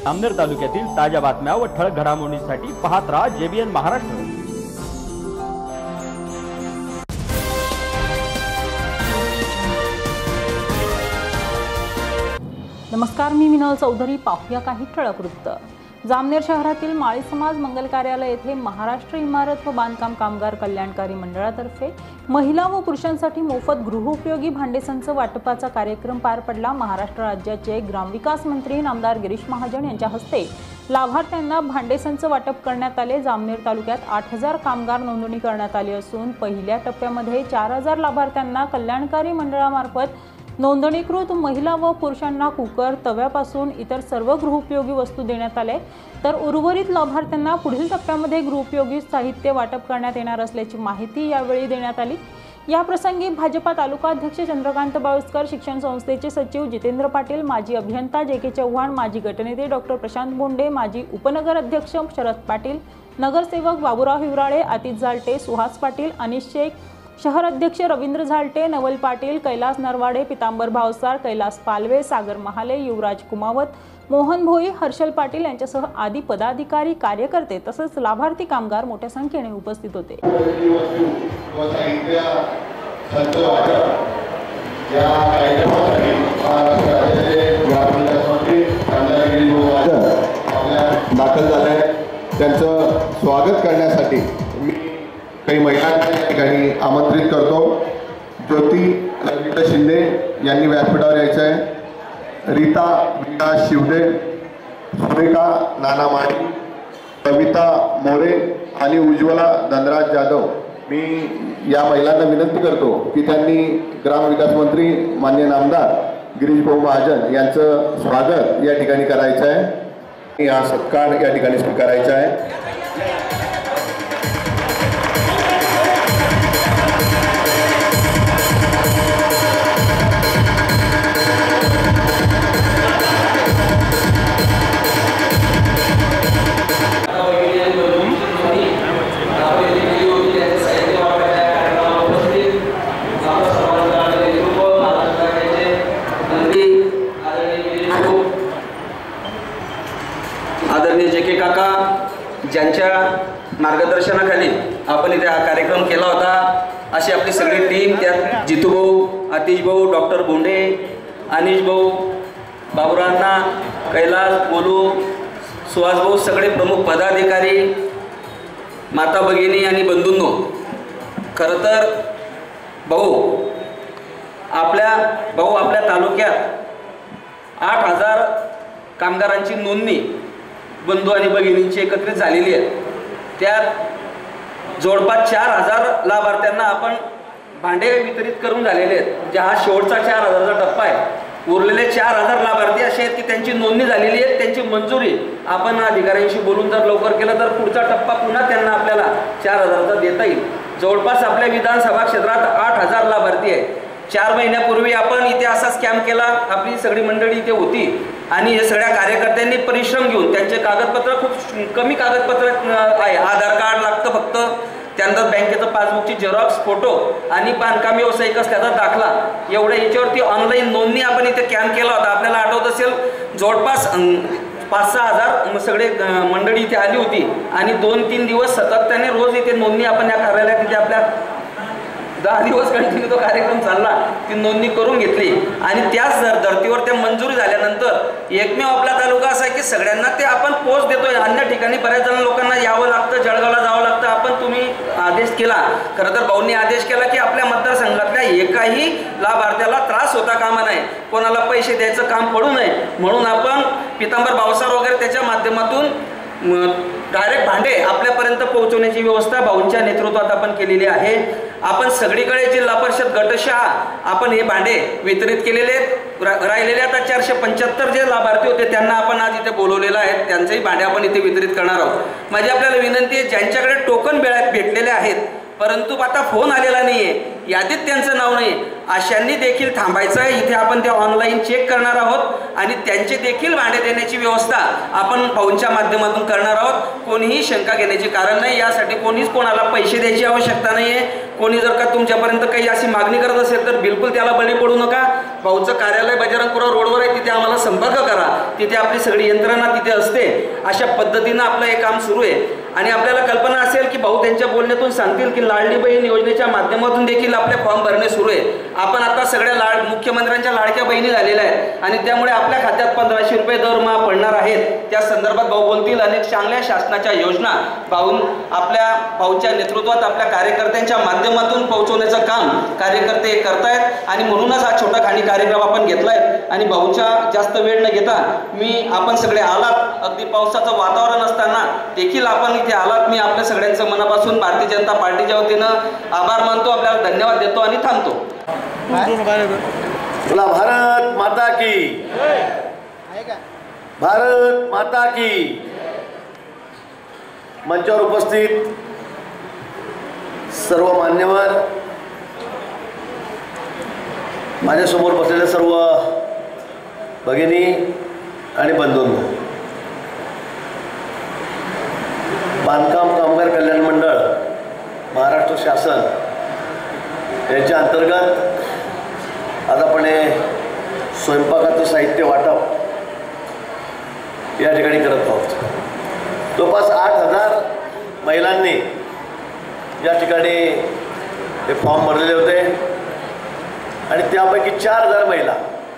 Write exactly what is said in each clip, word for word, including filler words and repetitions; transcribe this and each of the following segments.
जामनेर तालुक्यातील ताज्या बातम्या व ठळक घडामोडींसाठी पाहत राहा जेबीएन महाराष्ट्र। नमस्कार, मी मिनल चौधरी। पाहूया काही ठळक वृत्त। जामनेर शहरातील माळी समाज मंगल कार्यालय येथे महाराष्ट्र इमारत व बांधकाम कामगार कल्याणकारी मंडळातर्फे महिला व पुरुषांसाठी मोफत गृहोपयोगी भांडेसंच वाटपाचा कार्यक्रम पार पडला। महाराष्ट्र राज्याचे ग्रामविकास मंत्री नामदार गिरीश महाजन यांच्या हस्ते लाभार्थ्यांना भांडेसंच वाटप करण्यात आले। जामनेर तालुक्यात आठ हजार कामगार नोंदणी करण्यात आली असून पहिल्या टप्प्यामध्ये चार हजार लाभार्थ्यांना कल्याणकारी मंडळामार्फत नोंदणीकृत महिला व पुरुषांना कुकर, तव्यापासून इतर सर्व गृहोपयोगी वस्तू देण्यात आले, तर उर्वरित लाभार्थ्यांना पुढील टप्प्यामध्ये गृहोपयोगी साहित्य वाटप करण्यात येणार असल्याची माहिती यावेळी देण्यात आली। या प्रसंगी भाजपा तालुका अध्यक्ष चंद्रकांत बाळुसकर, शिक्षण संस्थेचे सचिव जितेंद्र पाटील, माजी अभियंता जे के चव्हाण, माजी गटनेते डॉक्टर प्रशांत बोंडे, माजी उपनगर अध्यक्ष शरद पाटील, नगरसेवक बाबूराव हिवराळे, आतिश झालटे, सुहास पाटील, अनिश शेख, शहर अध्यक्ष रवींद्र झालटे, नवल पाटील, कैलास नरवाडे, पितांबर भावसार, कैलास पालवे, सागर महाले, युवराज कुमावत, मोहन भोई, हर्षल पाटील यांच्यासह आदी पदाधिकारी, कार्यकर्ते तसेच लाभार्थी कामगार मोठ्या संख्येने उपस्थित होते। दाखल झाले त्यांचं स्वागत करण्यासाठी काही महिलांना या ठिकाणी आमंत्रित करतो। ज्योती रविंद्र शिंदे यांनी व्यासपीठावर यायचं आहे। रीता विकास शिवदे, सुरेखा नाना माळी, कविता मोरे आणि उज्ज्वला धनराज जाधव, मी या महिलांना विनंती करतो की त्यांनी ग्रामविकास मंत्री माननीय नामदार गिरीश भाऊ महाजन यांचं स्वागत या ठिकाणी करायचं आहे। हा सत्कार या ठिकाणी स्वीकारायचा आहे। आदरणीय जे के काका ज्यांच्या मार्गदर्शनाखाली आपण इथे हा कार्यक्रम केला होता, अशी आपली सगळी टीम, त्यात जितू भाऊ, आतिश भाऊ, डॉक्टर बोंडे, अनिश भाऊ, बाबुरांना, कैलास, बोलू, सुहास भाऊ, सगळे प्रमुख पदाधिकारी, माता भगिनी आणि बंधूंनो, खरं तर भाऊ आपल्या भाऊ आपल्या तालुक्यात आठ हजार कामगारांची नोंदणी बंधू आणि भगिनींची एकत्रित झालेली आहे। त्यात जवळपास चार हजार लाभार्थ्यांना आपण भांडे वितरित करून झालेले आहेत। म्हणजे हा शेवटचा चार हजारचा टप्पा आहे। उरलेले चार हजार लाभार्थी असे आहेत की त्यांची नोंदणी झालेली आहे, त्यांची मंजुरी आपण अधिकाऱ्यांशी बोलून जर लवकर केलं तर पुढचा टप्पा पुन्हा त्यांना आपल्याला चार हजारचा देता येईल। जवळपास आपल्या विधानसभा क्षेत्रात आठ हजार लाभार्थी आहेत। चार महिन्यापूर्वी आपण इथे असा स्कॅम केला, आपली सगळी मंडळी इथे होती आणि हे सगळ्या कार्यकर्त्यांनी परिश्रम घेऊन त्यांचे कागदपत्र, खूप कमी कागदपत्र आहे, आधार कार्ड लागतं फक्त, त्यानंतर बँकेचं पासबुकची झेरॉक्स, फोटो आणि बांधकाम व्यावसायिक असल्याचा दाखला, एवढ्या याच्यावरती ऑनलाईन नोंदणी आपण इथे कॅम्प केला होता। आपल्याला आठवत असेल जवळपास पाच सहा हजार सगळे मंडळी इथे आली होती आणि दोन तीन दिवस सातत्याने रोज इथे नोंदणी आपण या कार्यालयात इथे आपल्या दहा दिवस कंटिन्यू तो कार्यक्रम चालला, ती नोंदणी करून घेतली आणि त्याच धर्तीवर त्या मंजुरी झाल्यानंतर एकमेव आपला तालुका असा आहे की सगळ्यांना ते आपण पोच देतोय। अन्य ठिकाणी बऱ्याच जण लोकांना यावं लागतं, जळगावला जावं लागतं, आपण तुम्ही आदेश केला, खरं तर भाऊंनी आदेश केला की आपल्या मतदारसंघातल्या एकाही लाभार्थ्याला त्रास होता कामा नये, कोणाला पैसे द्यायचं काम पडू नये, म्हणून आपण पितांबर भावसार वगैरे त्याच्या माध्यमातून डायरेक्ट भांडे आपल्यापर्यंत पोहोचवण्याची व्यवस्था भाऊंच्या नेतृत्वात आपण केलेली आहे। आपण सगळीकडे जिल्हा परिषद गटशहा आपण हे भांडे वितरित केलेले आहेत। राहिलेले आता चारशे पंच्याहत्तर जे लाभार्थी होते त्यांना आपण आज इथे बोलवलेलं आहे, त्यांचेही भांडे आपण इथे वितरित करणार आहोत। माझी आपल्याला विनंती आहे, ज्यांच्याकडे टोकन भेटलेले आहेत परंतु आता फोन आलेला नाहीये, यादीत त्यांचं नाव नाही, अशांनी देखील थांबायचं आहे। इथे आपण ते ऑनलाईन चेक करणार आहोत आणि त्यांचे देखील भांडे देण्याची व्यवस्था आपण भाऊंच्या माध्यमातून करणार आहोत। कोणीही शंका घेण्याचे कारण नाही, यासाठी कोणीच कोणाला पैसे द्यायची आवश्यकता नाहीये। कोणी जर का तुमच्यापर्यंत काही अशी मागणी करत असेल तर बिलकुल त्याला बळी पडू नका। भाऊचं कार्यालय बजरंगपुरा रोडवर आहे, तिथे आम्हाला संपर्क करा, तिथे आपली सगळी यंत्रणा तिथे असते. अशा पद्धतीनं आपलं हे काम सुरू आहे. आणि आपल्याला कल्पना असेल की भाऊ त्यांच्या बोलण्यातून सांगतील की लाडली बहीण योजनेच्या माध्यमातून देखील आपले फॉर्म भरणे सुरू आहे. आपण आता सगळ्या लाड मुख्यमंत्र्यांच्या लाडक्या बहिणी झालेल्या आहेत आणि त्यामुळे आपल्या खात्यात पंधराशे रुपये दरमहा पडणार आहेत. त्या संदर्भात भाऊ बोलतील. अनेक चांगल्या शासनाच्या योजना भाऊ आपल्या भाऊच्या नेतृत्वात आपल्या कार्यकर्त्यांच्या माध्यमातून पोहोचवण्याचं काम कार्यकर्ते करतायत आणि म्हणूनच हा छोटा खाणी कार्यक्रम आपण घेतलाय. आणि भाऊच्या जास्त वेळ न घेता मी आपण सगळे आलात, अगदी पावसाचं वातावरण असताना देखील आपण इथे आलात. मी आपल्या सगळ्यांचं मनापासून भारतीय जनता पार्टीच्या वतीनं आभार मानतो, आपल्याला धन्यवाद देतो आणि थांबतो. बोला भारत माता की, भारत माता की. मंचावर उपस्थित सर्व मान्यवर, माझ्यासमोर बसलेले सर्व भगिनी आणि बंधूंनो, बांधकाम कामगार कल्याण मंडळ महाराष्ट्र शासन यांच्या अंतर्गत आज आपण हे स्वयंपाकाचं साहित्य वाटप या ठिकाणी करत आहोत. जवळपास आठ हजार महिलांनी या ठिकाणी हे फॉर्म भरलेले होते आणि त्यापैकी चार हजार महिला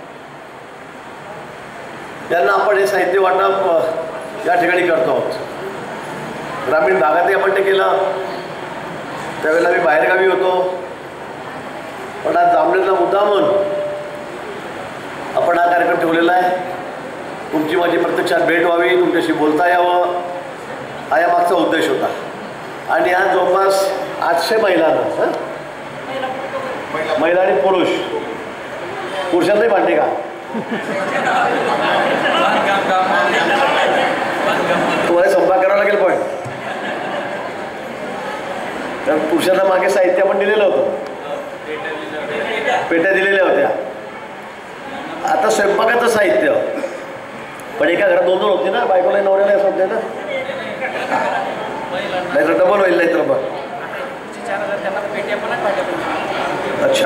त्यांना आपण हे साहित्य वाटप या ठिकाणी करतो आहोत. ग्रामीण भागातही आपण ते केलं. त्यावेळेला मी बाहेरगावी होतो, पण आज जामनेरला मुद्दा म्हणून आपण हा कार्यक्रम ठेवलेला आहे. तुमची माझी प्रत्यक्षात भेट व्हावी, तुमच्याशी बोलता यावं, हा या मागचा उद्देश होता. आणि आज जवळपास आठशे महिलांना, महिला आणि पुरुष, पुरुषांनाही भांडे का तुम्हाला संपाक करावा लागेल. पण कारण पुरुषांना मागे साहित्य आपण दिलेलं होतं, पेट्या दिलेल्या होत्या. आता स्वयंपाकाचं साहित्य, पण एका घरात दोन दोन होती ना, बायकोला नवऱ्याला असं होते ना, नाही तर डबल होईल. नाही तर बघ अच्छा,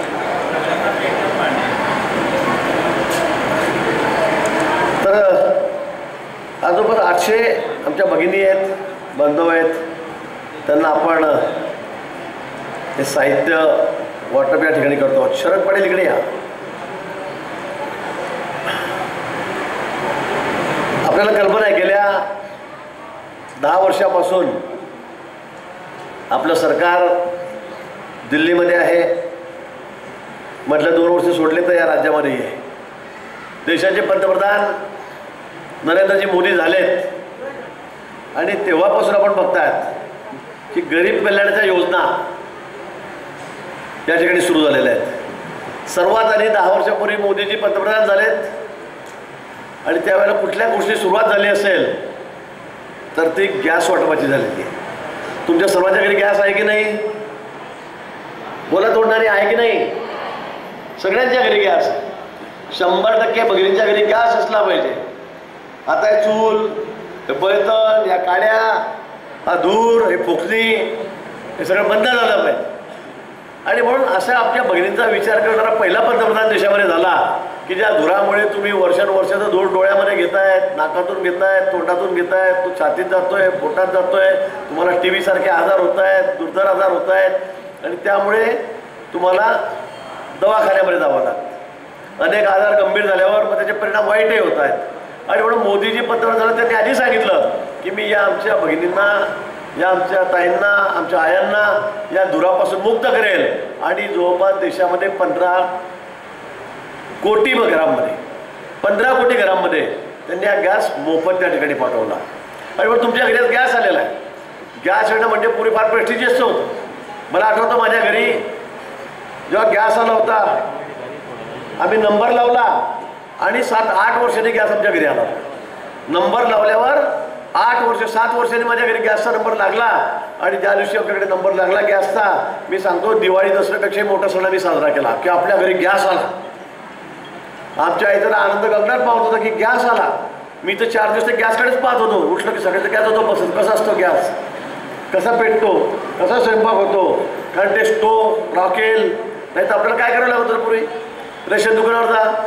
तर आजोबा आठशे आमच्या भगिनी आहेत, बांधव आहेत, त्यांना आपण हे साहित्य वाटप या ठिकाणी करतो. शरद पाटील इकडे या. आपल्याला कल्पना आहे गेल्या दहा वर्षापासून आपलं सरकार दिल्लीमध्ये आहे, म्हटलं दोन वर्ष सोडले तर या राज्यामध्ये आहे. देशाचे पंतप्रधान नरेंद्रजी मोदी झालेत आणि तेव्हापासून आपण बघतायत की गरीब कल्याणाच्या योजना या ठिकाणी सुरू झालेल्या आहेत. सर्वात आधी दहा वर्षापूर्वी मोदीजी पंतप्रधान झालेत आणि त्यावेळेला कुठल्या गोष्टी सुरुवात झाली असेल तर ती गॅस वाटपाची झालेली आहे. तुमच्या सर्वांच्या घरी गॅस आहे की नाही? बोला तोडणारी आहे की नाही? सगळ्यांच्या घरी गॅस, शंभर टक्के भगिनींच्या घरी गॅस असला पाहिजे. आता हे चूल, हे बळतण, या काड्या, हा धूर, हे फुकणी, हे सगळं बंद झालं पाहिजे. आणि म्हणून असा आपल्या भगिनींचा विचार करणारा पहिला पंतप्रधान देशामध्ये झाला की ज्या धुरामुळे तुम्ही वर्षानुवर्षाचा धूर डोळ्यामध्ये घेतायत, नाकातून घेतायत, तोंडातून घेतायत, तो छातीत जातोय, पोटात जातोय, तुम्हाला टी व्ही सारखे आजार होत आहेत, दुर्धर आजार होत आहेत आणि त्यामुळे तुम्हाला दवाखान्यामध्ये जावं लागतं. अनेक आजार गंभीर झाल्यावर मग त्याचे परिणाम वाईटही होत आहेत. आणि म्हणून मोदीजी पंतप्रधान झाले त्यांनी आधी सांगितलं की मी या आमच्या भगिनींना, या आमच्या ताईंना, आमच्या आयांना या धुरापासून मुक्त करेल. आणि जवळपास देशामध्ये पंधरा कोटी घरांमध्ये पंधरा कोटी घरांमध्ये त्यांनी हा गॅस मोफत त्या ठिकाणी पाठवला. आणि मग तुमच्या घरी गॅस आलेला आहे. गॅस येणं म्हणजे पुरी फार प्रेस्टिजियस होतं. मला आठवतं माझ्या घरी जेव्हा गॅस आला होता, आम्ही नंबर लावला आणि सात आठ वर्षांनी गॅस आमच्या घरी आला. नंबर लावल्यावर आठ वर्ष सात वर्षांनी माझ्या घरी गॅसचा नंबर लागला. आणि ज्या दिवशी आपल्याकडे नंबर लागला गॅसचा, मी सांगतो दिवाळी दसऱ्यापेक्षाही मोठा सण आम्ही साजरा केला की आपल्या घरी गॅस आला. आमच्या आईचा आनंद गगनात पाहत होता की गॅस आला. मी तर चार दिवस गॅसकडेच पाहत होतो. उठलं की सगळ्याचा गॅस होतो बसत, कसा असतो गॅस, कसा पेटतो, कसा स्वयंपाक होतो, कारण ते स्टोव रॉकेल, नाही तर आपल्याला काय करावं लागतं पूर्वी, रेशन दुकानावर जा,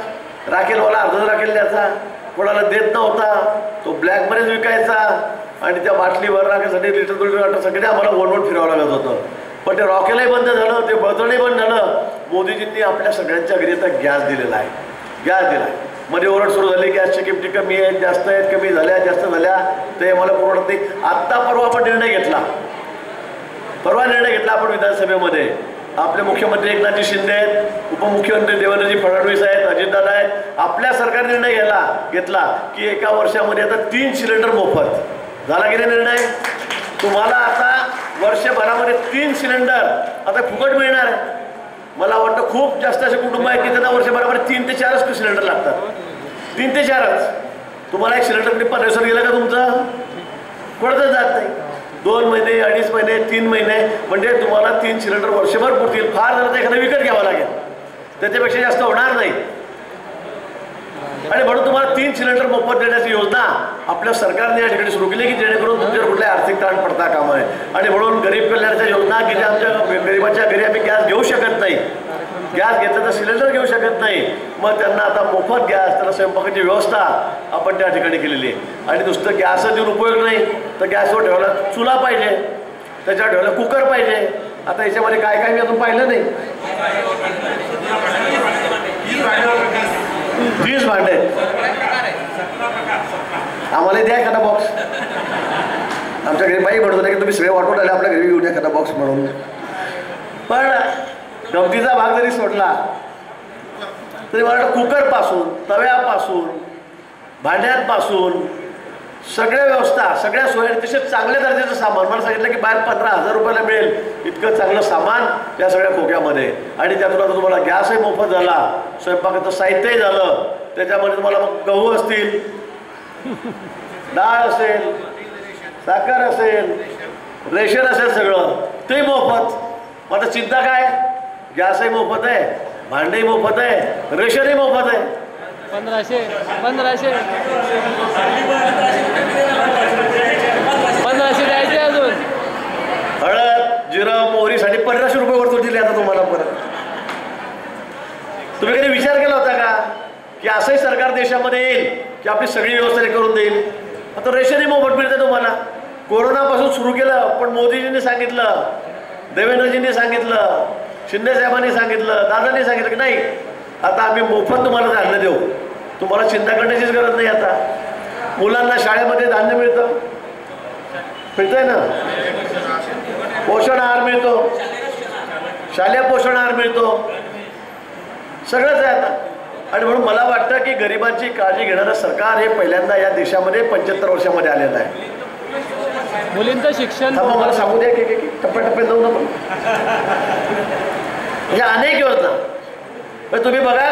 राखेलवाला अर्ध राखेल द्यायचा, कोणाला देत नव्हता, तो ब्लॅकमध्येच विकायचा आणि त्या बाटलीवर राखेसाठी लिटर दोन लिटर सगळे आम्हाला वनवट फिरावं लागत होतं. पण ते रॉकेलही बंद झालं, ते बळतणही बंद झालं. मोदीजींनी आपल्या सगळ्यांच्या घरी आता गॅस दिलेला आहे, गॅस दिला आहे. मध्ये ओरड सुरू झाली, गॅसची किमती कमी आहेत, जास्त आहेत, कमी झाल्या, जास्त झाल्या, ते मला परवडत नाही. आत्ता परवा आपण निर्णय घेतला, परवा निर्णय घेतला आपण विधानसभेमध्ये. आपले मुख्यमंत्री एकनाथजी शिंदे आहेत, उपमुख्यमंत्री देवेंद्रजी फडणवीस आहेत, अजितदादा आहेत. आपल्या सरकार निर्णय घ्यायला घेतला की एका वर्षामध्ये आता तीन सिलेंडर मोफत झाला की नाही निर्णय. तुम्हाला आता वर्षभरामध्ये तीन सिलेंडर आता फुकट मिळणार आहे. मला वाटतं खूप जास्त असे कुटुंब आहेत की त्यांना वर्षभरामध्ये तीन ते चारच सिलेंडर लागतात, तीन ते चारच. तुम्हाला एक सिलेंडर पंधरा गेलं का तुमचं कोणाचं जात नाही. दोन महिने अडीच महिने तीन महिने म्हणजे तुम्हाला तीन सिलेंडर वर्षभर पुरतील. फार झालं तर एखादं विकत घ्यावं लागेल, त्याच्यापेक्षा जास्त होणार नाही. आणि म्हणून तुम्हाला तीन सिलेंडर मोफत देण्याची योजना आपल्या सरकारने या ठिकाणी सुरू केली की जेणेकरून तुमच्यावर कुठल्या आर्थिक ताण पडता कामा आहे. आणि म्हणून गरीब कल्याणाच्या योजना की ज्या आमच्या गरीबाच्या घरी आम्ही गॅस घेऊ शकत नाही, गॅस घेतलं तर सिलेंडर घेऊ शकत नाही, मग त्यांना आता मोफत गॅस, त्यांना स्वयंपाकाची व्यवस्था आपण त्या ठिकाणी केलेली आहे. आणि नुसतं गॅस देऊन उपयोग नाही, तर गॅसवर ठेवायला चुला पाहिजे, त्याच्यावर ठेवायला कुकर पाहिजे. आता याच्यामध्ये काय काय मी अजून पाहिलं नाही. वीस भांडे आम्हाला द्या एखादा बॉक्स. आमच्या घरी बाई म्हणत होता की तुम्ही सगळे वाटून आले, आपल्या घरी घेऊन एखादा बॉक्स म्हणून. पण गमतीचा भाग जरी सोडला तरी मला वाटतं कुकरपासून, तव्यापासून, भांड्यांपासून सगळ्या व्यवस्था, सगळ्या सोयी, तसेच चांगल्या दर्जाचं सामान. मला सांगितलं की बाहेर पंधरा हजार रुपयाला मिळेल इतकं चांगलं सामान या सगळ्या खोक्यामध्ये. आणि त्यातून आता तुम्हाला गॅसही मोफत झाला, स्वयंपाकाचं साहित्यही झालं, त्याच्यामध्ये तुम्हाला मग गहू असतील, डाळ असेल, साखर असेल, रेशन असेल, सगळं ते मोफत. मग आता चिंता काय, गॅसही मोफत आहे, भांडेही मोफत आहे, रेशनही मोफत आहे. पंधराशे पंधराशे पंधराशे द्यायचे अजून. हळद जिरं मोहरीसाठी पंधराशे रुपये वरतून दिले आता तुम्हाला परत. तुम्ही कधी विचार केला होता का की असंही सरकार देशामध्ये येईल की आपली सगळी व्यवस्था करून देईल. आता रेशनही मोफत मिळते तुम्हाला. कोरोनापासून सुरू केलं, पण मोदीजींनी सांगितलं, देवेंद्रजींनी सांगितलं, शिंदे साहेबांनी सांगितलं, दादांनी सांगितलं की नाही आता आम्ही मोफत तुम्हाला धान्य देऊ, तुम्हाला चिंता करण्याचीच गरज नाही. आता मुलांना शाळेमध्ये धान्य मिळतं, मिळतंय ना, पोषण आहार मिळतो, शालेय पोषण आहार मिळतो, सगळंच आहे आता. आणि म्हणून मला वाटतं की गरिबांची काळजी घेणारं सरकार हे पहिल्यांदा या देशामध्ये पंच्याहत्तर वर्षामध्ये आलेलं आहे. मुलींचं शिक्षण मला सांगू द्या की टप्प्याटप्प्यात जाऊ ना. या अनेक योजना तुम्ही बघा,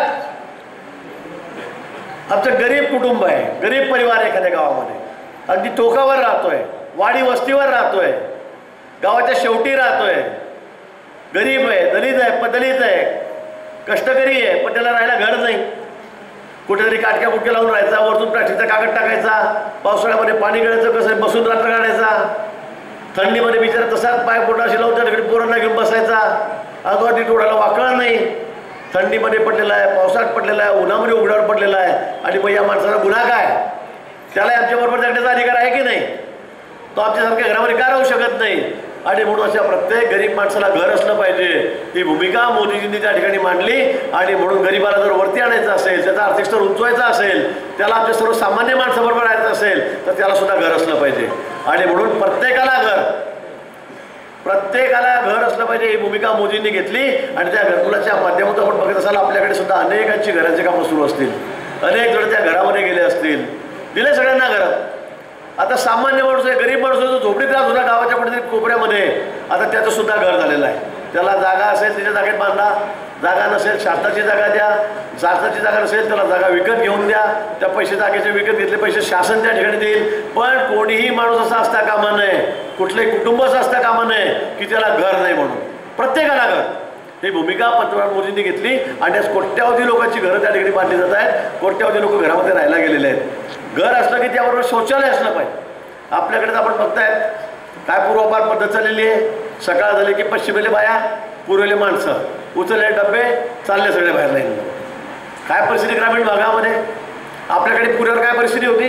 आमचं गरीब कुटुंब आहे, गरीब परिवार एखाद्या गावामध्ये अगदी टोकावर राहतोय, वाडी वस्तीवर राहतोय, गावाच्या शेवटी राहतोय, गरीब आहे, दलित आहे, दलित आहे, कष्टकरी आहे, पण त्याला राहायला घर नाही. कुठेतरी काटक्या कुटक्या लावून राहायचा, वरतून प्लास्टिकचा कागद टाकायचा, पावसाळ्यामध्ये पाणी गळायचं कसं बसून रात्र काढायचा, थंडीमध्ये बिचारा तसाच पाय पोटाशी लावून त्या तिकडे पोरांना घेऊन बसायचा, आजूबाजू डोळ्याला वाकळ नाही, थंडीमध्ये पडलेला आहे, पावसाळ्यात पडलेला आहे, उन्हामध्ये उघड्यावर पडलेला आहे. आणि मग या माणसाचा गुन्हा काय, त्याला आमच्याबरोबर जगण्याचा अधिकार आहे की नाही, तो आमच्यासारख्या घरामध्ये का राहू शकत नाही. आणि म्हणून अशा प्रत्येक गरीब माणसाला घर असलं पाहिजे ही भूमिका मोदीजींनी त्या ठिकाणी मांडली. आणि म्हणून गरीबाला जर वरती आणायचं असेल, त्याचा आर्थिक स्तर उंचवायचा असेल, त्याला आमच्या सर्वसामान्य माणसाबरोबर राहायचं असेल तर त्याला सुद्धा घर असलं पाहिजे. आणि म्हणून प्रत्येकाला घर, प्रत्येकाला घर असलं पाहिजे ही भूमिका मोदींनी घेतली. आणि त्या घरकुलाच्या माध्यमातून आपण बघत असाल आपल्याकडे सुद्धा अनेकांची घरांची कामं सुरू असतील, अनेक जण त्या घरामध्ये गेले असतील, दिले सगळ्यांना घरं. आता सामान्य माणूस आहे, गरीब माणूस जो झोपडीत राहत होता गावाच्या कुठेतरी कोपऱ्यामध्ये, आता त्याचं सुद्धा घर झालेलं आहे. त्याला जागा असेल त्याच्या जागेत बांधा, जागा नसेल शासनाची जागा द्या, शासनाची जागा नसेल त्याला जागा विकत घेऊन द्या, त्या पैसे जागेचे विकत घेतले पैसे शासन त्या ठिकाणी देईल. पण कोणीही माणूस असा असता कामा नये, कुठलंही कुटुंब असं असता कामा नये की त्याला घर नाही म्हणून. प्रत्येकाला घर ही भूमिका पंतप्रधान मोदींनी घेतली. आणि आज कोट्यावधी लोकांची घरं त्या ठिकाणी बांधली जात आहेत, कोट्यावधी लोक घरामध्ये राहायला गेलेले आहेत. घर असलं की त्याबरोबर शौचालय असलं पाहिजे. आपल्याकडे आपण बघतायत काय पूर्वपार पद्धत चाललेली आहे, सकाळ झाली की पश्चिमेले बाया, पूर्वेले माणसं, उचलले डबे, चालले सगळे बाहेर लाईन. काय परिस्थिती ग्रामीण भागामध्ये, आपल्याकडे पुण्यावर काय परिस्थिती होती,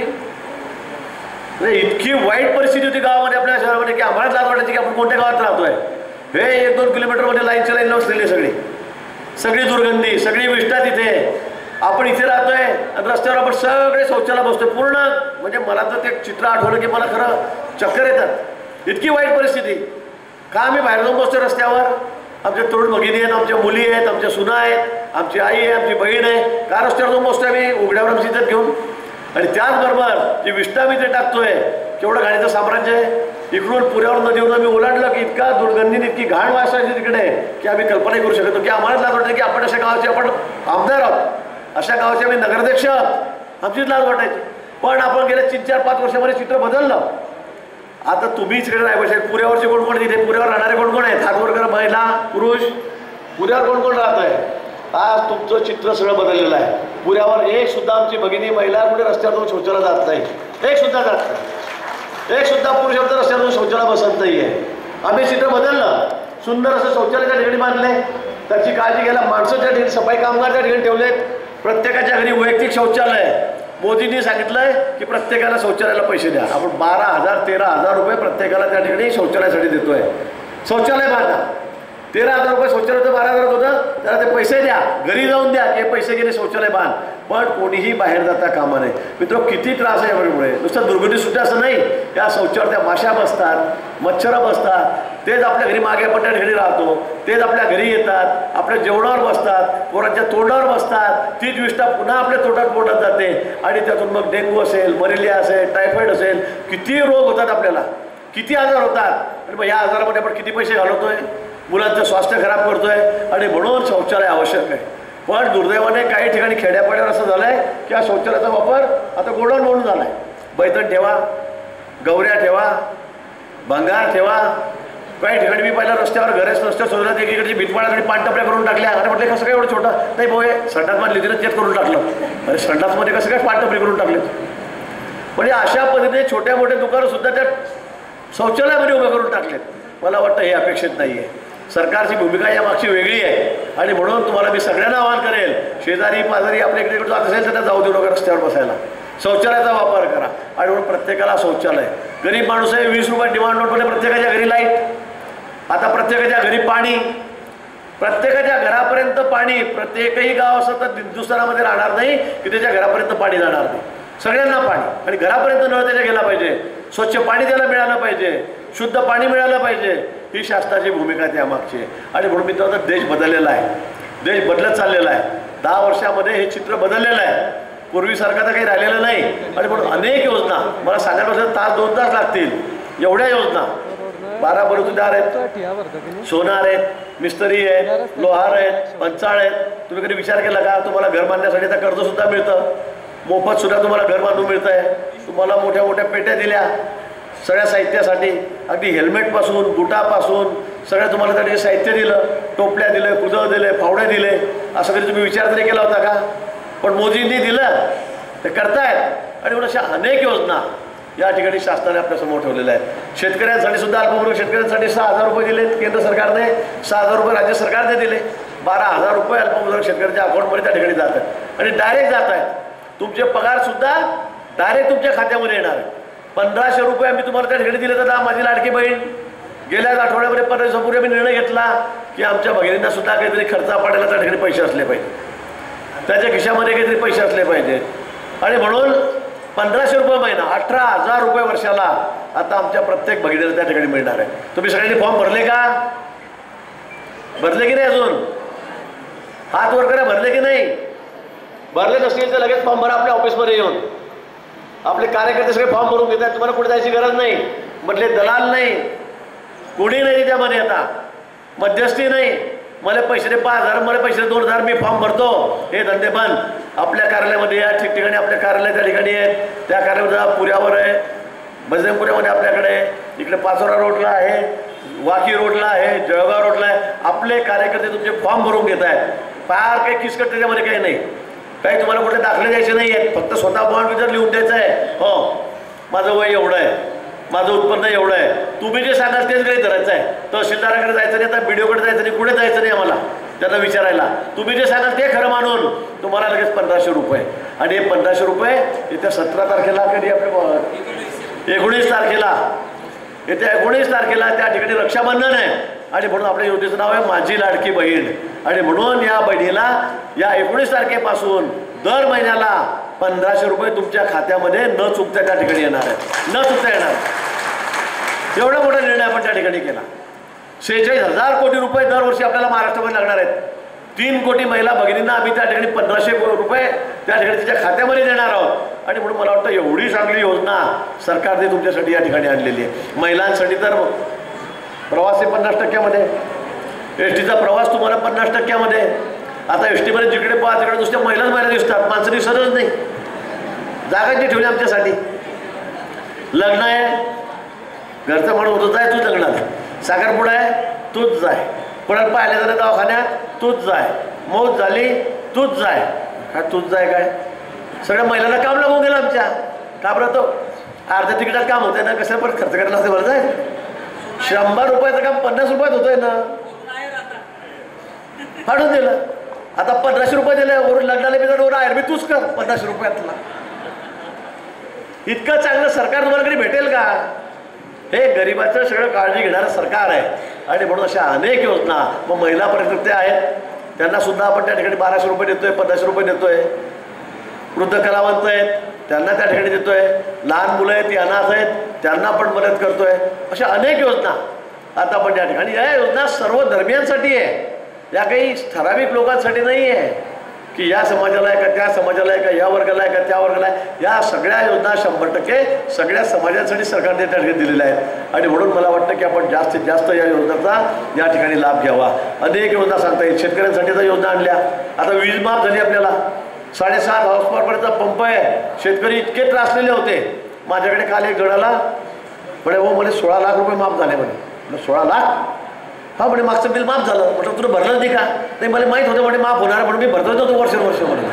म्हणजे इतकी वाईट परिस्थिती होती गावामध्ये आपल्या शहरामध्ये की आम्हालाच लाज वाटायची की आपण कोणत्या गावात राहतोय. हे एक दोन किलोमीटरमध्ये लाईनच्या लाईन बसलेली सगळी सगळी दुर्गंधी, सगळी विष्ठा तिथे. आपण इथे राहतोय आणि रस्त्यावर आपण सगळे शौचालय बसतोय पूर्ण. म्हणजे मला तर ते चित्र आठवलं की मला खरं चक्कर येतात. इतकी वाईट परिस्थिती. का आम्ही बाहेर जाऊन बसतोय रस्त्यावर? आमच्या तरुण भगिनी आहेत, आमच्या मुली आहेत, आमच्या सुना आहेत, आमची आई आहे, आमची बहीण आहे. का रस्त्यावर जाऊन बसतोय आम्ही उघड्यावर आमची इज्जत घेऊन? आणि त्याचबरोबर जी विष्ठा मी ते टाकतोय, केवढं घाणीचं साम्राज्य आहे. इकडून पुण्यावर नदीवरून आम्ही ओलांडलं की इतका दुर्गंधीने इतकी घाण वासायची तिकडे की आम्ही कल्पनाही करू शकतो की आम्हालाच लाज वाटायची की आपण अशा गावाचे आपण आमदार आहोत, अशा गावाचे आम्ही नगराध्यक्ष आहोत, आमचीच लाज वाटायची. पण आपण गेल्या तीन चार पाच वर्षामध्ये चित्र बदललं. आता तुम्हीच इकडे राहायचे. पुण्यावरचे कोण कोण तिथे पुण्यावर राहणारे कोण कोण आहेत? हात वर करा, महिला पुरुष. पुण्यावर कोण कोण राहत आहे? आज तुमचं चित्र सगळं बदललेलं आहे. पुण्यावर एक सुद्धा आमची भगिनी महिला कुठे रस्त्यावर जाऊन शौचाला जात नाही, एक सुद्धा जात नाही. एक सुद्धा पुरुष आमचा रस्त्यावर जाऊन शौचाला बसत नाही आहे. आम्ही चित्र बदललं. सुंदर असं शौचालय त्या ठिकाणी बांधले, त्याची काळजी घ्यायला माणसं त्या ठिकाणी, सफाई कामगार त्या ठिकाणी ठेवलेत. प्रत्येकाच्या घरी वैयक्तिक शौचालय. मोदींनी सांगितलंय की प्रत्येकाला शौचालयाला पैसे द्या. आपण बारा हजार तेरा हजार रुपये प्रत्येकाला त्या ठिकाणी शौचालयासाठी देतोय. शौचालय बांधा. तेरा हजार रुपये शौचालय होतं, बारा हजार होतं, त्याला ते पैसे द्या, घरी जाऊन द्या, हे पैसे गेले शौचालय बांध. पण कोणीही बाहेर जाता कामा नये. मित्र, किती त्रास आहे यामुळे. नुसतं दुर्गंधी सुद्धा असं नाही, या शौचावर त्या माश्या बसतात, मच्छरं बसतात. तेच आपल्या घरी मागे आपण त्या घरी राहतो, तेच आपल्या घरी येतात, आपल्या जेवणावर बसतात, पोरांच्या तोंडावर बसतात. तीच विष्ठा पुन्हा आपल्या तोंडात पोटात जाते आणि त्यातून मग डेंग्यू असेल, मलेरिया असेल, टायफॉईड असेल, किती रोग होतात आपल्याला, किती आजार होतात. आणि मग या आजारामध्ये आपण किती पैसे घालवतोय, मुलांचं स्वास्थ्य खराब करतोय. आणि म्हणून शौचालय आवश्यक आहे. पण दुर्दैवाने काही ठिकाणी खेड्यापाड्यावर असं झालं आहे की हा शौचालयाचा वापर आता गोडाऊन म्हणून झाला आहे. बैठक ठेवा, गवऱ्या ठेवा, भंगार ठेवा. काही ठिकाणी मी पहिल्या रस्त्यावर घरेच रस्त्यावर शोधल्यात एकीकडची भीतपाड्याकडे पाणटपड्या करून टाकल्या. आणि म्हटलं कसं काय एवढं छोटं नाही भाऊ, हे संडास मध्ये लिहिलं चेक करून टाकलं. अरे संडासमध्ये कसं काय पाणटपडी करून टाकले. म्हणजे अशा पद्धतीने छोट्या मोठ्या दुकानं सुद्धा त्या शौचालयामध्ये उभे करून टाकलेत. मला वाटतं हे अपेक्षित नाही आहे. सरकारची भूमिका या मागची वेगळी आहे. आणि म्हणून तुम्हाला मी सगळ्यांना आवाहन करेल, शेजारी पाजारी आपल्या इकडे जात असेल तर जाऊ देऊ नका रस्त्यावर बसायला. शौचालयाचा वापर करा. आणि म्हणून प्रत्येकाला शौचालय. गरीब माणूस आहे, वीस रुपये डिमांड नोटमध्ये प्रत्येकाच्या घरी लाईट, आता प्रत्येकाच्या घरी पाणी, प्रत्येकाच्या घरापर्यंत पाणी. प्रत्येकही गाव असं तर हिंदुस्थानामध्ये राहणार नाही की त्याच्या घरापर्यंत पाणी जाणार नाही. सगळ्यांना पाणी. आणि घरापर्यंत नळ त्याच्या गेला पाहिजे, स्वच्छ पाणी त्याला मिळालं पाहिजे, शुद्ध पाणी मिळालं पाहिजे. ही शासनाची भूमिका त्यामागची. आणि म्हणून मित्रांनो, देश बदललेला आहे, देश बदलत चाललेला आहे. दहा वर्षामध्ये हे चित्र बदललेलं आहे. पूर्वीसारखं तर काही राहिलेलं नाही. आणि म्हणून अनेक योजना, मला सांगायला तास दोन तास लागतील एवढ्या योजना. बारा बलुतेदार आहेत, सोनार आहेत, मिस्त्री आहेत, लोहार आहेत, पंचाळ आहेत. तुम्ही कधी विचार केला का तुम्हाला घर बांधण्यासाठी आता कर्ज सुद्धा मिळतं, मोफत सुद्धा तुम्हाला घर बांधून मिळतं आहे. तुम्हाला मोठ्या मोठ्या पेट्या दिल्या सगळ्या साहित्यासाठी, अगदी हेल्मेटपासून बुटापासून सगळं तुम्हाला त्या साहित्य दिलं, टोपल्या दिले, कुदळ दिले, फावडे दिले. असं कधी तुम्ही विचार तरी केला होता का? पण मोदींनी दिलं, ते करतायत. आणि म्हणून अशा अनेक योजना या ठिकाणी शासनाने आपल्यासमोर ठेवलेल्या आहेत. शेतकऱ्यांसाठी सुद्धा अल्पभूधारक शेतकऱ्यांसाठी सहा हजार रुपये दिले केंद्र सरकारने, सहा हजार रुपये राज्य सरकारने दिले. बारा हजार रुपये अल्पभूधारक शेतकऱ्यांच्या अकाउंटमध्ये त्या ठिकाणी जात आहेत आणि डायरेक्ट जात आहेत. तुमचे पगार सुद्धा डायरेक्ट तुमच्या खात्यामध्ये येणार आहे. पंधराशे रुपये आम्ही तुम्हाला त्या ठिकाणी दिले. तर माझी लाडकी बहीण गेल्याच आठवड्यामध्ये पंधरा दिवसापूर्वी आम्ही निर्णय घेतला की आमच्या भगिनींना सुद्धा काहीतरी खर्चा पडायला त्या ठिकाणी पैसे असले पाहिजे, त्याच्या खिशामध्ये काहीतरी पैसे असले पाहिजे. आणि म्हणून पंधराशे रुपये महिना, अठरा हजार रुपये वर्षाला आता आमच्या प्रत्येक भगिनीला त्या ठिकाणी मिळणार आहे. तुम्ही सगळ्यांनी फॉर्म भरले का? भरले की नाही? अजून हात वर करा. भरले की नाही? भरले नसतील तर लगेच फॉर्म भरा आपल्या ऑफिसमध्ये येऊन. आपले कार्यकर्ते सगळे फॉर्म भरून घेतात. तुम्हाला कुठे जायची गरज नाही. म्हटले दलाल नाही, कोणी नाही त्यामध्ये. आता मध्यस्थी नाही, मला पैसे दे पाच हजार, मला पैसे दोन हजार, मी फॉर्म भरतो. हे धंदे बंद. आपल्या कार्यालयामध्ये या ठिकठिकाणी आपल्या कार्यालय त्या ठिकाणी आहेत. त्या कार्यालयामध्ये पुण्यावर आहे, बजरंगपुऱ्यामध्ये आपल्याकडे, इकडे पाचोरा रोडला आहे, वाकी रोडला आहे, जळगाव रोडला आहे. आपले कार्यकर्ते तुमचे फॉर्म भरून घेत आहेत. फार काही किचकट त्याच्यामध्ये काही नाही. काही तुम्हाला कुठे दाखले द्यायचे नाही आहेत. फक्त स्वतः बॉन्ड जर लिहून द्यायचं आहे, हो माझं वय एवढं आहे, माझं उत्पन्न एवढं आहे, तुम्ही जे सांगाल तेच काही धरायचं आहे. तहसीलदाराकडे जायचं नाही, आता बी डी ओकडे जायचं नाही, कुठे जायचं नाही आम्हाला. त्यांना विचारायला, तुम्ही जे सांगाल ते खरं मानून तुम्हाला लगेच पंधराशे रुपये. आणि हे पंधराशे रुपये येत्या सतरा तारखेला कधी आपल्या एकोणीस तारखेला येत्या एकोणीस तारखेला त्या ठिकाणी रक्षाबंधन आहे. आणि म्हणून आपल्या योजनेचं नाव आहे माझी लाडकी बहीण. आणि म्हणून या बहिणीला या एकोणीस तारखेपासून दर महिन्याला पंधराशे रुपये तुमच्या खात्यामध्ये न चुकता त्या ठिकाणी येणार आहेत, न चुकता येणार. एवढा मोठा निर्णय आपण त्या ठिकाणी केला. शेहेचाळीस हजार कोटी रुपये दरवर्षी आपल्याला महाराष्ट्रामध्ये लागणार आहेत. तीन कोटी महिला भगिनींना आम्ही त्या ठिकाणी पंधराशे रुपये त्या ठिकाणी तिच्या खात्यामध्ये देणार आहोत. आणि म्हणून मला वाटतं एवढी चांगली योजना सरकारने तुमच्यासाठी या ठिकाणी आणलेली आहे. महिलांसाठी तर प्रवासी पन्नास टक्क्यामध्ये, एस टीचा प्रवास तुम्हाला पन्नास टक्क्यामध्ये. आता एस टीमध्ये जिकडे पाहा तिकडे नुसत्या महिलाच महिला दिसतात, माणसं दिसतच नाही. जागा जी ठेवली आमच्यासाठी. लग्न आहे, घरचा माणूस होतो जाय तूच लग्नात, साखरपुडा आहे तूच जाय, परत पाहिल्या जाते दवाखान्यात तूच जाय, मौत झाली तूच जाय. काय तूच जाय काय? सगळ्या महिलांना काम लागून गेलं आमच्या. का बरं? तो अर्ध्या तिकिटात काम होतंय ना, कसं परत खर्च करायला असते बरं जाय. शंभर रुपयाचं काम पन्नास रुपयात होतंय ना, फाडून दिलं. आता पंधराशे रुपये दिले, वरून लग्नाला बी वर आहे मी तूच कर पन्नासशे रुपयातला. इतकं चांगलं सरकार तुम्हाला कधी भेटेल का? हे गरिबाचं सगळं काळजी घेणारं सरकार आहे. आणि म्हणून अशा अनेक योजना. मग महिला परित्यक्त्या आहेत, त्यांना सुद्धा आपण त्या ठिकाणी बाराशे रुपये देतोय, पंधराशे रुपये देतोय. वृद्ध कलावंत आहेत त्यांना त्या ठिकाणी देतोय. लहान मुलं आहेत, ती अनाथ आहेत, त्यांना पण मदत करतोय. अशा अनेक योजना आता आपण त्या ठिकाणी. या योजना सर्व धर्मियांसाठी आहे, या काही ठराविक लोकांसाठी नाही आहे की या समाजाला आहे का त्या समाजाला आहे का या वर्गाला आहे का त्या वर्गाला आहे. या सगळ्या योजना शंभर टक्के सगळ्या समाजासाठी सरकारने त्या ठिकाणी दिलेल्या आहेत. आणि म्हणून मला वाटतं की आपण जास्तीत जास्त या योजनेचा या ठिकाणी लाभ घ्यावा. अनेक योजना सांगता येईल. शेतकऱ्यांसाठी तर योजना आणल्या. आता वीज माफ झाली आपल्याला. साडेसात हॉर्स पॉवरपर्यंत पंप आहे. शेतकरी इतके त्रासलेले होते. माझ्याकडे काल एक गडाला म्हणे हो म्हणे सोळा लाख रुपये माफ झाले म्हणे. सोळा लाख हा म्हणे मागचं बिल माफ झालं. म्हटलं तुला भरलं नाही का? नाही मला माहीत होतं म्हणे माफ होणार म्हणून मी भरतो होतो वर्ष वर्ष म्हणून.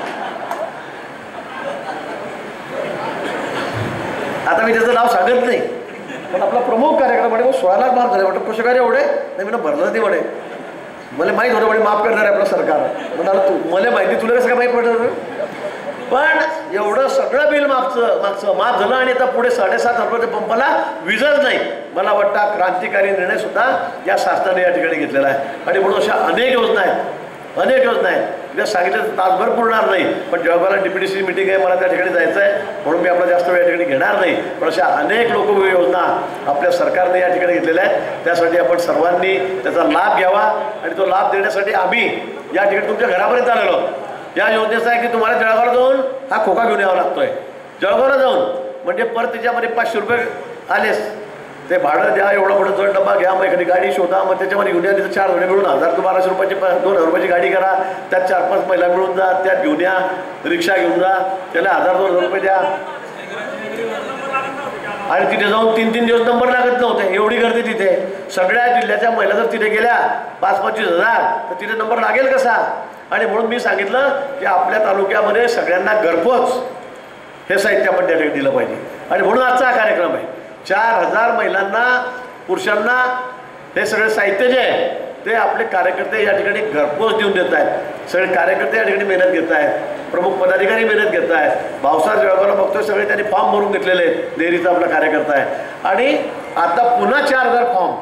आता मी त्याचं नाव सांगत नाही, पण आपला प्रमुख कार्यक्रम म्हणे सोळा लाख माफ झाले. म्हटलं कसे काय एवढे? नाही म्हणून भरलं नाही म्हणे. मला माहीत होतं म्हणे माफ करणार आहे आपलं सरकार. म्हणाला तू मला माहिती, तुला कसं काय माहीत पडलं? पण एवढं सगळं बिल मागचं मागचं माफ झालं. आणि आता पुढे साडेसात रुपये पंपाला वीजच नाही. मला वाटतं क्रांतिकारी निर्णय सुद्धा या शासनाने या ठिकाणी घेतलेला आहे. आणि म्हणून अशा अनेक योजना आहेत, अनेक योजना आहेत. मी सांगितलं तासभर पुरणार नाही, पण जळगावला डीपीडीसी मिटिंग आहे, मला त्या ठिकाणी जायचं आहे म्हणून मी आपला जास्त वेळ या ठिकाणी घेणार नाही. पण अशा अनेक लोकप्रिय योजना आपल्या सरकारने या ठिकाणी घेतलेल्या आहेत. त्यासाठी आपण सर्वांनी त्याचा लाभ घ्यावा. आणि तो लाभ देण्यासाठी आम्ही या ठिकाणी तुमच्या घरापर्यंत आलेलो. या योजनेचा आहे की तुम्हाला जळगावला जाऊन हा खोका घेऊन यावा लागतोय. जळगावला जाऊन म्हणजे परत त्याच्यामध्ये पाचशे रुपये आलेस, ते भाडं द्या, एवढा मोठा जड डबा घ्या, मग एखादी गाडी शोधा, मग त्याच्यामध्ये घेऊन या. तिथं चार जण मिळून हजार ते बाराशे रुपयाची दोन हजार रुपयाची गाडी करा, त्यात चार पाच महिला मिळून जा, त्यात घेऊन या, रिक्षा घेऊन जा, त्याला हजार दोन हजार रुपये द्या. आणि तिथे जाऊन तीन तीन दिवस नंबर लागत नव्हते, एवढी गर्दी तिथे. सगळ्या जिल्ह्याच्या महिला जर तिथे गेल्या पाच पंचवीस हजार तर तिथे नंबर लागेल कसा? आणि म्हणून मी सांगितलं की आपल्या तालुक्यामध्ये सगळ्यांना घरपोच हे साहित्य आपण त्या ठिकाणी दिलं पाहिजे. आणि म्हणून आजचा हा कार्यक्रम आहे. चार हजार महिलांना पुरुषांना हे सगळे साहित्य जे आहे ते आपले कार्यकर्ते या ठिकाणी घरपोच देऊन देत आहेत. सगळे कार्यकर्ते या ठिकाणी मेहनत घेत आहेत, प्रमुख पदाधिकारी मेहनत घेत आहेत. भावसार जळगावला बघतोय सगळे त्यांनी फॉर्म भरून घेतलेले आहेत. डेअरीचा आपला कार्यकर्ता आहे. आणि आता पुन्हा चार हजार फॉर्म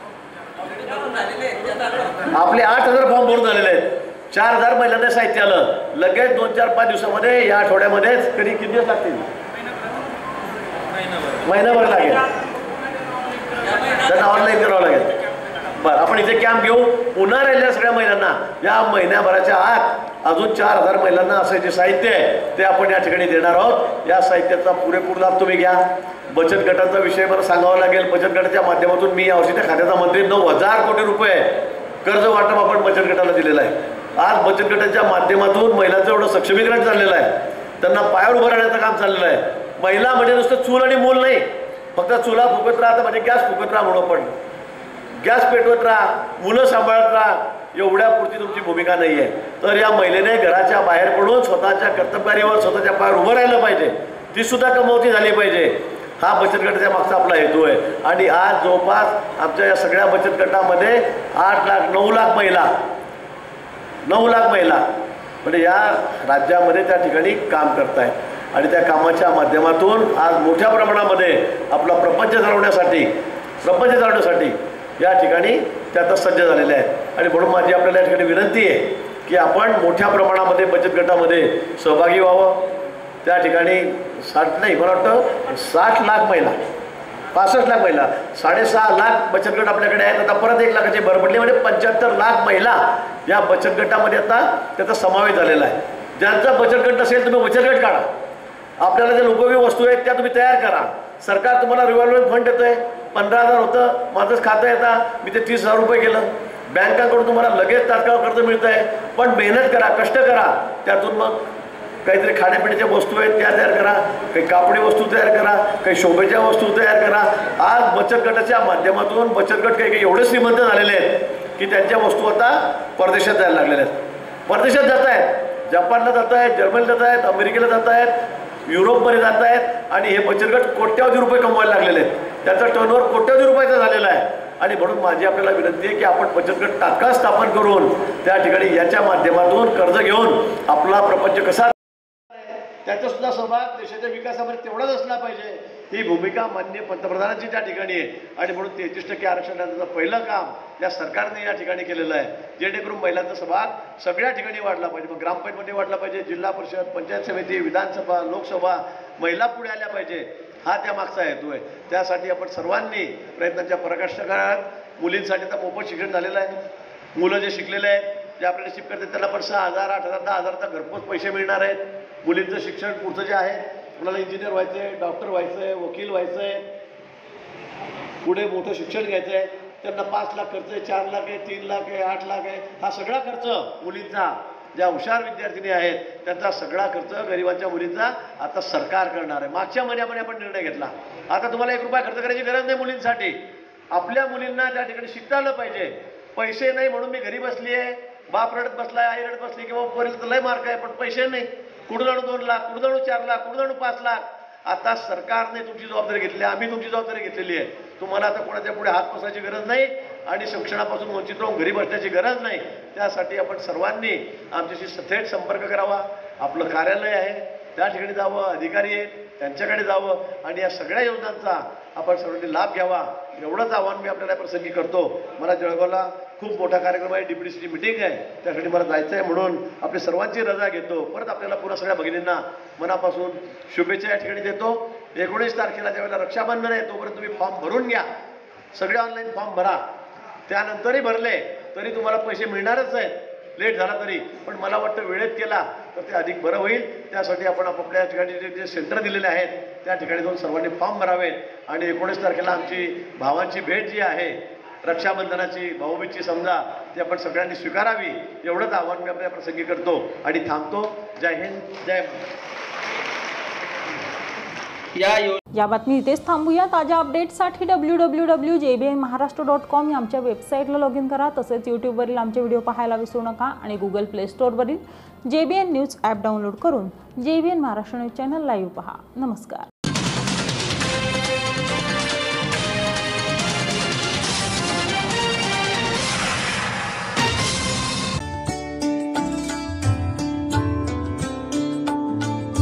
आपले आठ हजार फॉर्म भरून झालेले आहेत. चार हजार महिलांना साहित्य आलं. लगेच दोन चार पाच दिवसामध्ये या आठवड्यामध्येच कधी किती दिवस लागतील? महिनाभर लागेल. त्यांना ऑनलाईन करावं लागेल. बरं, आपण इथे कॅम्प घेऊ. पुन्हा राहिलेल्या सगळ्या महिलांना या महिन्याभराच्या आत अजून चार हजार महिलांना असं जे साहित्य आहे ते आपण या ठिकाणी देणार आहोत. या साहित्याचा पुरेपूर लाभ तुम्ही घ्या. बचत गटाचा विषय मला सांगावा लागेल. बचत गटाच्या माध्यमातून मी यावर्षी त्या खात्याचा मंत्री नऊ हजार कोटी रुपये कर्ज वाटप आपण बचत गटाला दिलेलं आहे. आज बचत गटाच्या माध्यमातून महिलांचं एवढं सक्षमीकरण चाललेलं आहे. त्यांना पायावर उभं राहण्याचं काम चाललेलं आहे. महिला म्हणजे नुसतं चूल आणि मूल नाही, फक्त चुला फुकत राहा म्हणजे गॅस फुकत राहा म्हणून, पण गॅस पेटवत राहा, मुलं सांभाळत राहा एवढ्यापुरती तुमची भूमिका नाही आहे. तर या महिलेने घराच्या बाहेर पडून स्वतःच्या कर्तव्यावर स्वतःच्या पायावर उभं राहिलं पाहिजे. ती सुद्धा कमवती झाली पाहिजे. हा बचत गटाच्या मागचा आपला हेतू आहे. आणि आज जवळपास आमच्या या सगळ्या बचत गटामध्ये आठ लाख नऊ लाख महिला नऊ लाख महिला म्हणजे या राज्यामध्ये त्या ठिकाणी काम करत आहेत आणि त्या कामाच्या माध्यमातून आज मोठ्या प्रमाणामध्ये आपला प्रपंच चालवण्यासाठी प्रपंच चालवण्यासाठी या ठिकाणी त्या आता सज्ज झालेल्या आहेत. आणि म्हणून माझी आपल्याला या ठिकाणी विनंती आहे की आपण मोठ्या प्रमाणामध्ये बचत गटामध्ये सहभागी व्हावं. त्या ठिकाणी साठ नाही मला वाटतं साठ लाख महिला पासष्ट लाख महिला साडेसहा लाख बचत गट आपल्याकडे आहेत. आता परत एक लाखाची भर पडली म्हणजे पंच्याहत्तर लाख महिला या बचत गटामध्ये आता त्याचा समावेश झालेला आहे. ज्यांचा बचत गट नसेल तुम्ही बचत गट काढा. आपल्याला ज्या उपयोगी वस्तू आहेत त्या तुम्ही तयार करा. सरकार तुम्हाला रिव्हॉल्विंग फंड देतं आहे. पंधरा हजार होतं माझंच खातं येतं मी ते तीस हजार रुपये केलं. बँकांकडून तुम्हाला लगेच तात्काळ कर्ज मिळतं आहे. पण मेहनत करा कष्ट करा. त्यातून मग काहीतरी खाण्यापिण्याच्या वस्तू आहेत त्या तयार करा. काही कापडी वस्तू तयार करा. काही शोभेच्या वस्तू तयार करा. आज बचत गटाच्या माध्यमातून बचत गट काही काही एवढे श्रीमंत झालेले आहेत की त्यांच्या वस्तू आता परदेशात जायला लागलेल्या आहेत. परदेशात जात आहेत. जपानला जात आहेत. जर्मनीला जात आहेत. अमेरिकेला जात आहेत. युरोपमध्ये जात आहेत. आणि हे बचत गट कोट्यावधी रुपये कमवायला लागलेले आहेत. त्याचा टर्नओव्हर कोट्यावधी रुपयाचा झालेला आहे. आणि म्हणून माझी आपल्याला विनंती आहे की आपण बचत गट तात्काळ स्थापन करून त्या ठिकाणी याच्या माध्यमातून कर्ज घेऊन आपला प्रपंच कसा त्याचा सुद्धा सहभाग देशाच्या विकासामध्ये तेवढाच असला पाहिजे. ही भूमिका माननीय पंतप्रधानांची त्या ठिकाणी आहे. आणि म्हणून तेहतीस टक्के आरक्षणाचं पहिलं काम या सरकारने या ठिकाणी केलेलं आहे जेणेकरून महिलांचा सहभाग सगळ्या ठिकाणी वाढला पाहिजे. मग ग्रामपंचायतमध्ये वाढला पाहिजे. जिल्हा परिषद पंचायत समिती विधानसभा लोकसभा महिला पुढे आल्या पाहिजे. हा त्या मागचा हेतू आहे. त्यासाठी आपण सर्वांनी प्रयत्नांच्या पराकाष्ठा काळात मुलींसाठी तर मोफत शिक्षण झालेलं आहे. मुलं जे शिकलेले आहेत जे आपल्याला शिप करतात त्यांना पण सहा हजार आठ हजार दहा हजारचा घरपोच पैसे मिळणार आहेत. मुलींचं शिक्षण पुढचं जे आहे कुणाला इंजिनियर व्हायचं आहे डॉक्टर व्हायचं आहे वकील व्हायचं आहे पुढे मोठं शिक्षण घ्यायचं आहे त्यांना पाच लाख खर्च आहे चार लाख आहे तीन लाख आहे आठ लाख आहे. हा सगळा खर्च मुलींचा ज्या हुशार विद्यार्थिनी आहेत त्यांचा सगळा खर्च गरिबांच्या मुलींचा आता सरकार करणार आहे. मागच्या महिन्यामध्ये आपण निर्णय घेतला. आता तुम्हाला एक रुपया खर्च करायची गरज नाही मुलींसाठी. आपल्या मुलींना त्या ठिकाणी शिकता आलं पाहिजे. पैसे नाही म्हणून मी घरी बसली आहे बाप रडत बसलाय आई रडत बसली किंवा पर्यंत लय मार्क आहे पण पैसे नाही. कुठून आणू दोन लाख कुठून आणू चार लाख कुठून आणू पाच लाख. आता सरकारने तुमची जबाबदारी घेतली आम्ही तुमची जबाबदारी घेतलेली आहे. तुम्हाला आता कोणाच्या पुढे हात पसरायची गरज नाही आणि शिक्षणापासून वंचित राहून घरी बसण्याची गरज नाही. त्यासाठी आपण सर्वांनी आमच्याशी थेट संपर्क करावा. आपलं कार्यालय आहे त्या ठिकाणी जावं अधिकारी आहेत त्यांच्याकडे जावं आणि या सगळ्या योजनांचा आपण सर्वांनी लाभ घ्यावा. एवढंच आव्हान मी आपल्याला प्रसंगी करतो. मला जळगावला खूप मोठा कार्यक्रम आहे डी पी डी सीची मिटिंग आहे त्यासाठी मला जायचं आहे म्हणून आपली सर्वांची रजा घेतो. परत आपल्याला पुन्हा सगळ्या भगिनींना मनापासून शुभेच्छा या ठिकाणी देतो. एकोणीस तारखेला ज्यावेळेला रक्षाबंधन आहे तोपर्यंत तुम्ही फॉर्म भरून घ्या. सगळे ऑनलाईन फॉर्म भरा. त्यानंतरही भरले तरी तुम्हाला पैसे मिळणारच आहेत लेट झाला तरी. पण मला वाटतं वेळेत केला तर ते अधिक बरं होईल. त्यासाठी आपण आपापल्या ठिकाणी जे जे सेंटर दिलेले आहेत त्या ठिकाणी जाऊन सर्वांनी फॉर्म भरावेत आणि एकोणीस तारखेला आमची भावांची भेट जी आहे रक्षाबंधनाची भाऊबीजची समजा ती आपण सगळ्यांनी स्वीकारावी. एवढंच आव्हान मी आपल्या प्रसंगी करतो आणि थांबतो. जय हिंद जय या या बातमी इथेच थांबूया. ताज्या अपडेट्ससाठी W W W J B N Maharashtra dot com या आमच्या वेबसाईटला लॉग इन करा. तसेच यूट्यूबवरील आमचे व्हिडिओ पाहायला विसरू नका आणि गुगल प्ले स्टोअरवरील J B N news app download करून J B N Maharashtra news channel live पहा. नमस्कार.